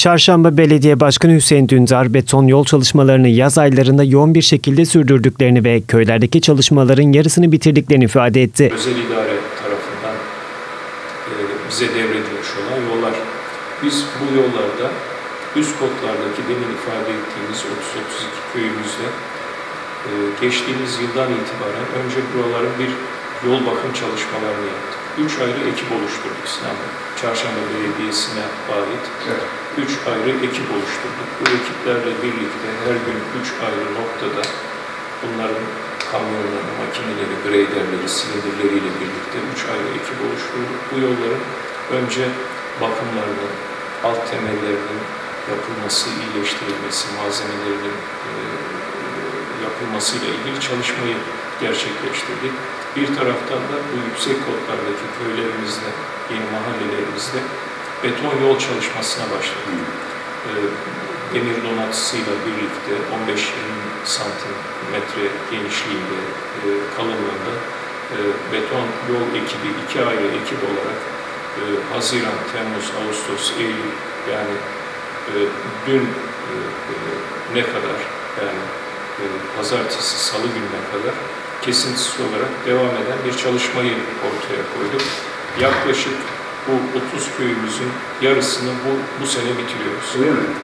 Çarşamba Belediye Başkanı Hüseyin Dündar, beton yol çalışmalarını yaz aylarında yoğun bir şekilde sürdürdüklerini ve köylerdeki çalışmaların yarısını bitirdiklerini ifade etti. Özel idare tarafından bize devredilmiş olan yollar. Biz bu yollarda üst kotlardaki demin ifade ettiğimiz 30-32 köyümüzde geçtiğimiz yıldan itibaren önce buraların bir yol bakım çalışmalarını yaptık. 3 ayrı ekip oluşturduk Sinan'da. Çarşamba Belediyesi'ne ait 3 ayrı ekip oluşturduk. Bu ekiplerle birlikte her gün 3 ayrı noktada bunların kamyonları, makineleri, greyderleri, silindirleriyle birlikte 3 ayrı ekip oluşturduk. Bu yolların önce bakımlarını, alt temellerinin yapılması, iyileştirilmesi, malzemelerinin yapılmasıyla ilgili çalışmayı gerçekleştirdik. Bir taraftan da bu yüksek kotlardaki köylerimizde, yeni mahallelerimizde beton yol çalışmasına başladık. Demir donatısıyla birlikte 15-20 santimetre genişliğinde, kalınlığında beton yol ekibi, 2 ayrı ekip olarak Haziran, Temmuz, Ağustos, Eylül, yani dün ne kadar, yani pazartesi, salı gününe kadar kesintisiz olarak devam eden bir çalışmayı ortaya koyduk. Yaklaşık bu 30 köyümüzün yarısını bu sene bitiriyoruz. Öyle mi?